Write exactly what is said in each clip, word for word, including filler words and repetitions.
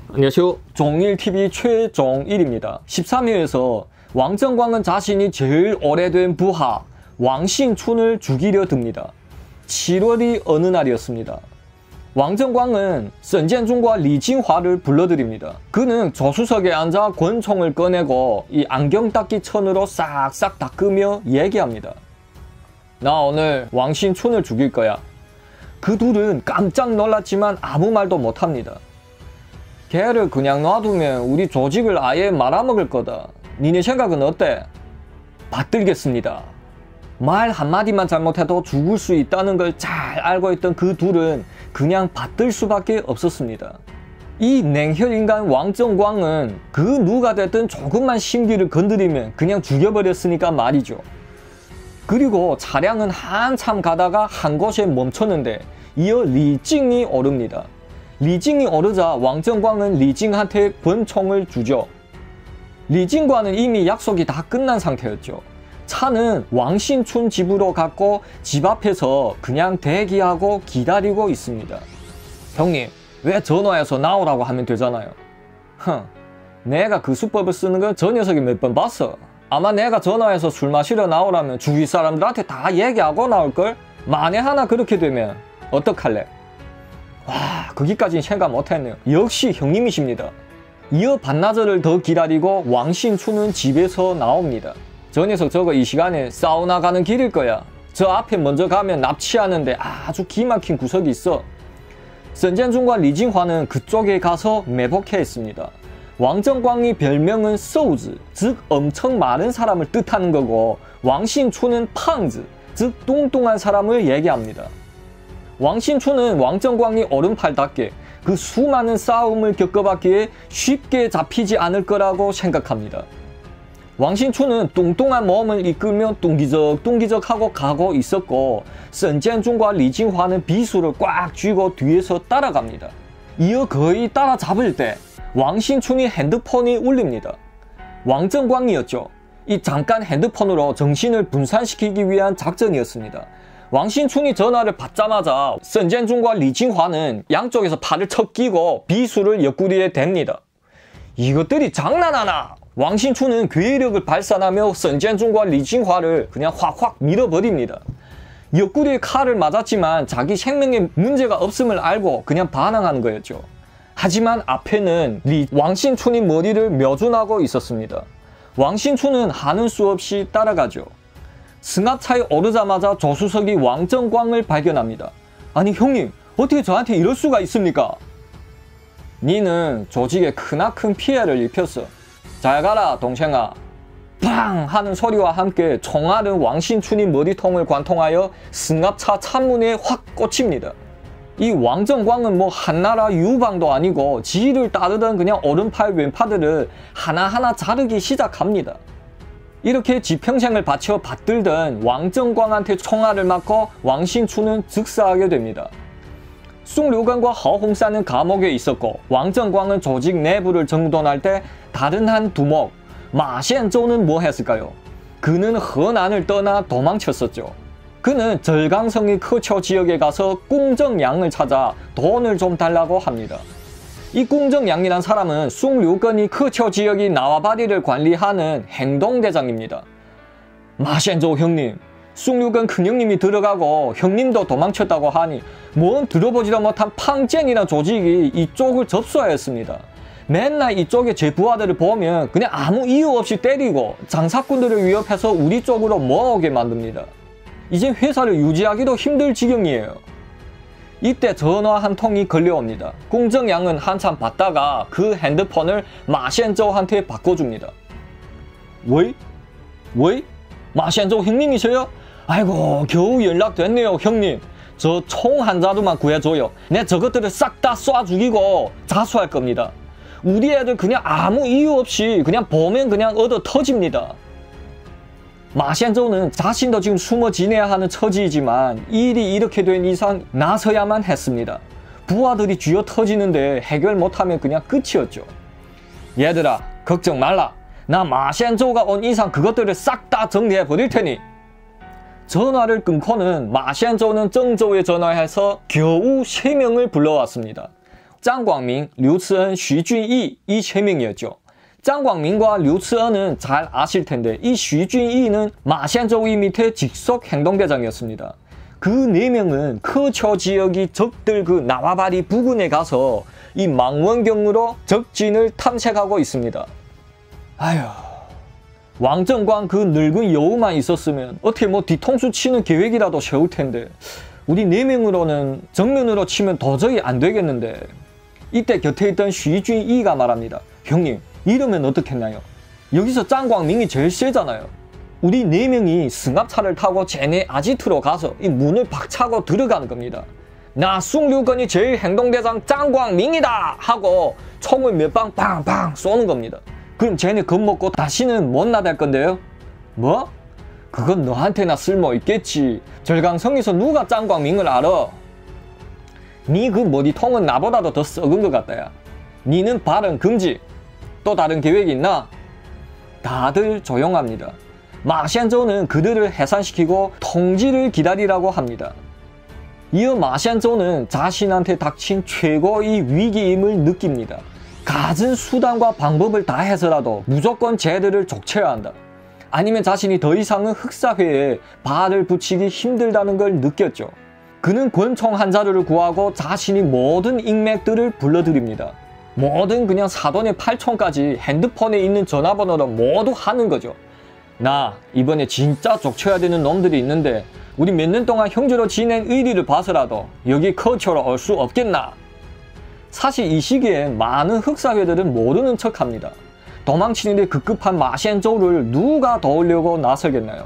안녕하세요. 종일티비 최종일입니다. 십삼 회에서 왕정광은 자신이 제일 오래된 부하 왕신춘을 죽이려 듭니다. 칠월이 어느 날이었습니다. 왕정광은 선젠중과 리징화를 불러들입니다. 그는 조수석에 앉아 권총을 꺼내고 이 안경 닦기 천으로 싹싹 닦으며 얘기합니다. 나 오늘 왕신춘을 죽일 거야. 그 둘은 깜짝 놀랐지만 아무 말도 못합니다. 걔를 그냥 놔두면 우리 조직을 아예 말아먹을 거다. 니네 생각은 어때? 받들겠습니다. 말 한마디만 잘못해도 죽을 수 있다는 걸 잘 알고 있던 그 둘은 그냥 받들 수밖에 없었습니다. 이 냉혈인간 왕정광은 그 누가 됐든 조금만 심기를 건드리면 그냥 죽여버렸으니까 말이죠. 그리고 차량은 한참 가다가 한 곳에 멈췄는데 이어 리징이 오릅니다. 리징이 오르자 왕정광은 리징한테 권총을 주죠. 리징과는 이미 약속이 다 끝난 상태였죠. 차는 왕신춘 집으로 갔고 집 앞에서 그냥 대기하고 기다리고 있습니다. 형님, 왜 전화해서 나오라고 하면 되잖아요. 흥, 내가 그 수법을 쓰는 건 저 녀석이 몇 번 봤어. 아마 내가 전화해서 술 마시러 나오라면 주위 사람들한테 다 얘기하고 나올걸? 만에 하나 그렇게 되면 어떡할래? 와, 거기까지는 생각 못했네요. 역시 형님이십니다. 이어 반나절을 더 기다리고 왕신춘은 집에서 나옵니다. 저 녀석 저거 이 시간에 사우나 가는 길일 거야. 저 앞에 먼저 가면 납치하는데 아주 기막힌 구석이 있어. 선젠중과 리징화는 그쪽에 가서 매복해 있습니다. 왕정광이 별명은 서우즈, 즉 엄청 마른 사람을 뜻하는 거고, 왕신춘은 팡즈, 즉 뚱뚱한 사람을 얘기합니다. 왕신춘은 왕정광이 오른팔답게 그 수많은 싸움을 겪어봤기에 쉽게 잡히지 않을 거라고 생각합니다. 왕신춘은 뚱뚱한 몸을 이끌며 뚱기적 뚱기적 하고 가고 있었고, 선젠중과 리징화는 비수를 꽉 쥐고 뒤에서 따라갑니다. 이어 거의 따라잡을 때 왕신춘이 핸드폰이 울립니다. 왕정광이었죠. 이 잠깐 핸드폰으로 정신을 분산시키기 위한 작전이었습니다. 왕신춘이 전화를 받자마자 선젠중과 리징화는 양쪽에서 팔을 척 끼고 비수를 옆구리에 댑니다. 이것들이 장난하나? 왕신춘은 괴력을 발산하며 선젠중과 리징화를 그냥 확확 밀어버립니다. 옆구리에 칼을 맞았지만 자기 생명에 문제가 없음을 알고 그냥 반항하는 거였죠. 하지만 앞에는 리, 왕신춘이 머리를 매준하고 있었습니다. 왕신춘은 하는 수 없이 따라가죠. 승합차에 오르자마자 조수석이 왕정광을 발견합니다. 아니 형님, 어떻게 저한테 이럴 수가 있습니까? 니는 조직에 크나큰 피해를 입혔어. 잘 가라 동생아. 팡 하는 소리와 함께 총알은 왕신춘이 머리통을 관통하여 승합차 창문에 확 꽂힙니다. 이 왕정광은 뭐 한나라 유방도 아니고 지휘를 따르던 그냥 오른팔 왼팔들을 하나하나 자르기 시작합니다. 이렇게 지평생을 바쳐 받들던 왕정광한테 총알을 맞고 왕신춘은 즉사하게 됩니다. 숭류관과 허홍사는 감옥에 있었고, 왕정광은 조직 내부를 정돈할 때 다른 한 두목 마시엔조는 뭐 했을까요? 그는 허난을 떠나 도망쳤었죠. 그는 절강성이 크초 지역에 가서 꿍정양을 찾아 돈을 좀 달라고 합니다. 이 꿍정양이란 사람은 숭류건이 크초 지역이 나와바리를 관리하는 행동대장입니다. 마시엔조 형님, 숭류건 큰형님이 들어가고 형님도 도망쳤다고 하니 뭔 들어보지도 못한 팡젠이라는 조직이 이쪽을 접수하였습니다. 맨날 이쪽에 제 부하들을 보면 그냥 아무 이유 없이 때리고 장사꾼들을 위협해서 우리 쪽으로 모아오게 만듭니다. 이제 회사를 유지하기도 힘들 지경이에요. 이때 전화 한 통이 걸려옵니다. 꿍정양은 한참 받다가 그 핸드폰을 마시엔조한테 바꿔줍니다. 왜? 왜? 마시엔조 형님이세요? 아이고 겨우 연락됐네요 형님. 저 총 한 자루만 구해줘요. 내 저것들을 싹 다 쏴 죽이고 자수할 겁니다. 우리 애들 그냥 아무 이유 없이 그냥 보면 그냥 얻어 터집니다. 마시엔조는 자신도 지금 숨어 지내야 하는 처지이지만 일이 이렇게 된 이상 나서야만 했습니다. 부하들이 쥐어 터지는데 해결 못하면 그냥 끝이었죠. 얘들아 걱정 말라. 나 마시엔조가 온 이상 그것들을 싹 다 정리해 버릴 테니. 전화를 끊고는 마시엔조는 정조에 전화해서 겨우 세 명을 불러왔습니다. 짱광민, 류츠은, 쉬준이 이 세 명이었죠. 짱광민과 류츠은은 잘 아실 텐데 이 쉬준이는 마시안저우이 밑에 직속 행동대장이었습니다. 그 네 명은 커처 지역이 적들 그 나와바리 부근에 가서 이 망원경으로 적진을 탐색하고 있습니다. 아휴, 왕정광 그 늙은 여우만 있었으면 어떻게 뭐 뒤통수 치는 계획이라도 세울 텐데 우리 네 명으로는 정면으로 치면 도저히 안 되겠는데 이때 곁에 있던 쉬준이가 말합니다. 형님, 이러면 어떻겠나요? 여기서 짱광민이 제일 세잖아요. 우리 네 명이 승합차를 타고 쟤네 아지트로 가서 이 문을 박차고 들어가는 겁니다. 나 숭류건이 제일 행동대장 짱광민이다 하고 총을 몇 방 빵빵 쏘는 겁니다. 그럼 쟤네 겁먹고 다시는 못 나댈 건데요? 뭐? 그건 너한테나 쓸모 있겠지. 절강성에서 누가 짱광민을 알아? 니 그 머리통은 나보다도 더 썩은 것 같다 야. 니는 발언 금지. 또 다른 계획이 있나? 다들 조용합니다. 마시안저우는 그들을 해산시키고 통지를 기다리라고 합니다. 이어 마시안저우는 자신한테 닥친 최고의 위기임을 느낍니다. 갖은 수단과 방법을 다 해서라도 무조건 쟤들을 족쳐야 한다. 아니면 자신이 더 이상은 흑사회에 발을 붙이기 힘들다는 걸 느꼈죠. 그는 권총 한 자루를 구하고 자신이 모든 인맥들을 불러들입니다. 모든 그냥 사돈의 팔촌까지 핸드폰에 있는 전화번호로 모두 하는 거죠. 나 이번에 진짜 족쳐야 되는 놈들이 있는데 우리 몇 년 동안 형제로 지낸 의리를 봐서라도 여기 커처로 올 수 없겠나? 사실 이 시기에 많은 흑사회들은 모르는 척합니다. 도망치는데 급급한 마시안저우를 누가 도우려고 나서겠나요?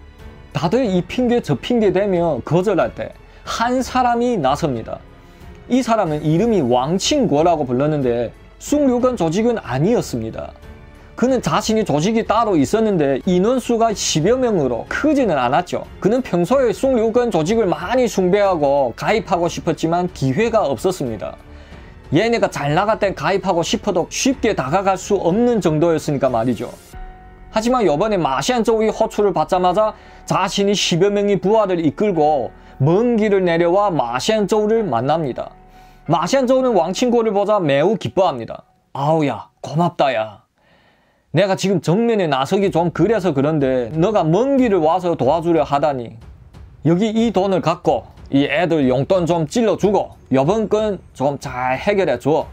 다들 이 핑계 저 핑계 대며 거절할 때 한 사람이 나섭니다. 이 사람은 이름이 왕칭구어라고 불렀는데 숭류건 조직은 아니었습니다. 그는 자신이 조직이 따로 있었는데 인원수가 십여 명으로 크지는 않았죠. 그는 평소에 숭류건 조직을 많이 숭배하고 가입하고 싶었지만 기회가 없었습니다. 얘네가 잘 나갈 땐 가입하고 싶어도 쉽게 다가갈 수 없는 정도였으니까 말이죠. 하지만 이번에 마시안저우의 호출을 받자마자 자신이 십여 명의 부하를 이끌고 먼 길을 내려와 마시안저우를 만납니다. 마시안저우는 왕친구를 보자 매우 기뻐합니다. 아우야, 고맙다야. 내가 지금 정면에 나서기 좀 그래서 그런데 너가 먼 길을 와서 도와주려 하다니. 여기 이 돈을 갖고 이 애들 용돈 좀 찔러주고 요번 건 좀 잘 해결해 줘.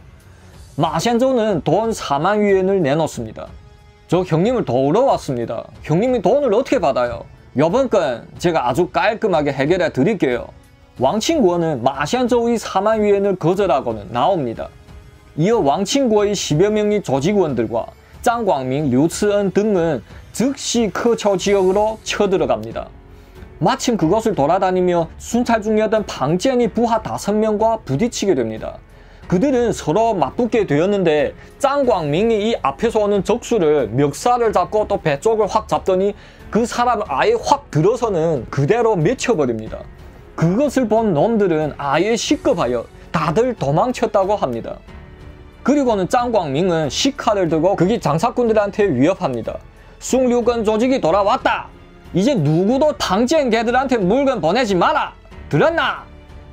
마시안저우는 돈 사만 위엔을 내놓습니다. 저 형님을 도우러 왔습니다. 형님이 돈을 어떻게 받아요? 요번 건 제가 아주 깔끔하게 해결해 드릴게요. 왕친구어는 마시안저우의 사만 위엔을 거절하고는 나옵니다. 이어 왕친구어의 십여 명의 조직원들과 짱광민, 류츠은 등은 즉시 커처 지역으로 쳐들어갑니다. 마침 그것을 돌아다니며 순찰 중이었던 방젠이 부하 다섯 명과 부딪히게 됩니다. 그들은 서로 맞붙게 되었는데 짱광민이 이 앞에서 오는 적수를 멱살을 잡고 또 배 쪽을 확 잡더니 그 사람을 아예 확 들어서는 그대로 맺혀버립니다. 그것을 본 놈들은 아예 시급하여 다들 도망쳤다고 합니다. 그리고는 짱광민은 시카를 들고 거기 장사꾼들한테 위협합니다. 숭류건 조직이 돌아왔다. 이제 누구도 방젠 개들한테 물건 보내지 마라. 들었나?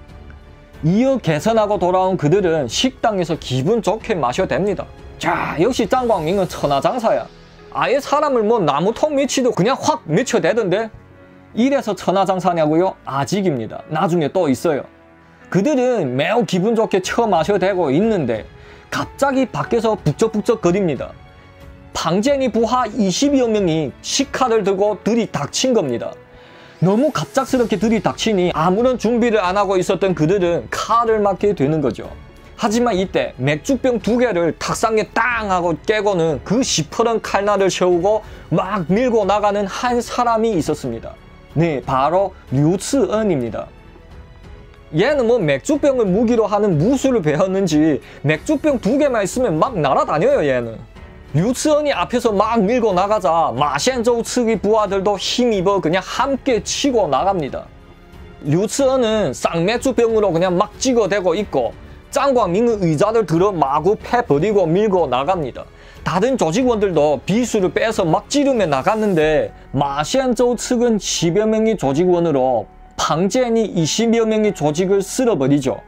이어 개선하고 돌아온 그들은 식당에서 기분 좋게 마셔댑니다. 자, 역시 짱광민은 천하장사야. 아예 사람을 뭐 나무통 미치도 그냥 확 미쳐대던데? 이래서 천하장사냐고요? 아직입니다. 나중에 또 있어요. 그들은 매우 기분 좋게 처 마셔대고 있는데 갑자기 밖에서 북적북적 거립니다. 방젠이 부하 이십여 명이 시카를 들고 들이닥친 겁니다. 너무 갑작스럽게 들이닥치니 아무런 준비를 안 하고 있었던 그들은 칼을 맞게 되는 거죠. 하지만 이때 맥주병 두 개를 탁상에 땅 하고 깨고는 그 시퍼런 칼날을 세우고 막 밀고 나가는 한 사람이 있었습니다. 네, 바로 류츠은입니다. 얘는 뭐 맥주병을 무기로 하는 무술을 배웠는지 맥주병 두 개만 있으면 막 날아다녀요, 얘는. 류츠은이 앞에서 막 밀고 나가자 마시안저우 측의 부하들도 힘입어 그냥 함께 치고 나갑니다. 류츠은은 쌍맥주병으로 그냥 막 찍어대고 있고 짱광민의 의자를 들어 마구 패버리고 밀고 나갑니다. 다른 조직원들도 비수를 빼서 막 찌르며 나갔는데 마시안저우 측은 십여 명의 조직원으로 방젠이 이십여 명의 조직을 쓸어버리죠.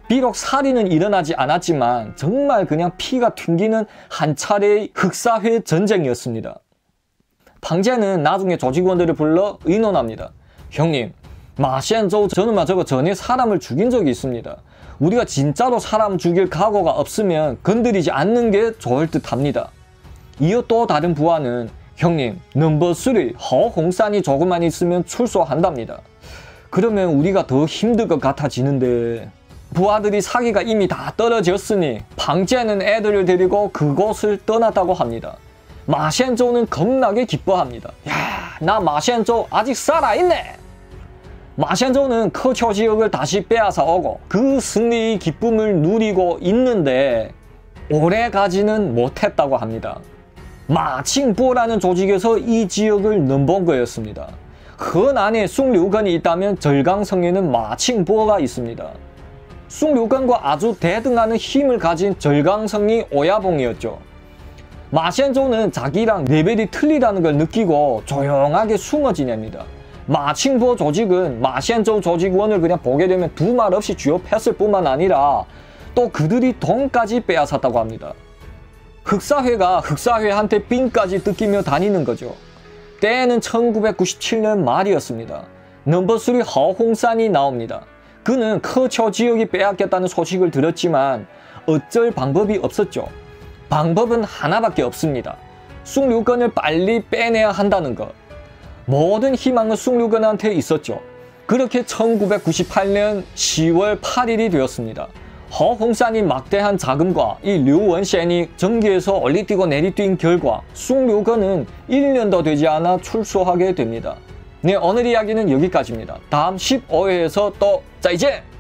비록 살인은 일어나지 않았지만 정말 그냥 피가 튕기는 한 차례의 흑사회 전쟁이었습니다. 방제는 나중에 조직원들을 불러 의논합니다. 형님, 마시안저우 저는 막 저거 전에 사람을 죽인 적이 있습니다. 우리가 진짜로 사람 죽일 각오가 없으면 건드리지 않는 게 좋을 듯 합니다. 이어 또 다른 부하는 형님, 넘버 쓰리 허홍산이 조금만 있으면 출소한답니다. 그러면 우리가 더 힘들 것 같아지는데. 부하들이 사기가 이미 다 떨어졌으니 방제는 애들을 데리고 그곳을 떠났다고 합니다. 마시안저우는 겁나게 기뻐합니다. 야, 나 마시안저우 아직 살아있네! 마시안저우는 커초 지역을 다시 빼앗아 오고 그 승리의 기쁨을 누리고 있는데 오래 가지는 못했다고 합니다. 마칭보라는 조직에서 이 지역을 넘본 거였습니다. 흔안에 숭류관이 있다면 절강성에는 마칭보가 있습니다. 숭류관과 아주 대등하는 힘을 가진 절강성이 오야봉이었죠. 마시안저우는 자기랑 레벨이 틀리다는 걸 느끼고 조용하게 숨어 지냅니다. 마칭보 조직은 마시안저우 조직원을 그냥 보게 되면 두 말 없이 쥐어팼을 뿐만 아니라 또 그들이 돈까지 빼앗았다고 합니다. 흑사회가 흑사회한테 삥까지 뜯기며 다니는 거죠. 때에는 천구백구십칠 년 말이었습니다. 넘버 쓰리 허홍산이 나옵니다. 그는 커초 지역이 빼앗겼다는 소식을 들었지만 어쩔 방법이 없었죠. 방법은 하나밖에 없습니다. 숭류관을 빨리 빼내야 한다는 것. 모든 희망은 숭류관한테 있었죠. 그렇게 천구백구십팔 년 시월 팔일이 되었습니다. 허홍산이 막대한 자금과 이 류원센이 전기에서 올리뛰고 내리뛴 결과 숭류관은 일 년도 되지 않아 출소하게 됩니다. 네, 오늘 이야기는 여기까지입니다. 다음 십오 회에서 또 짜이제!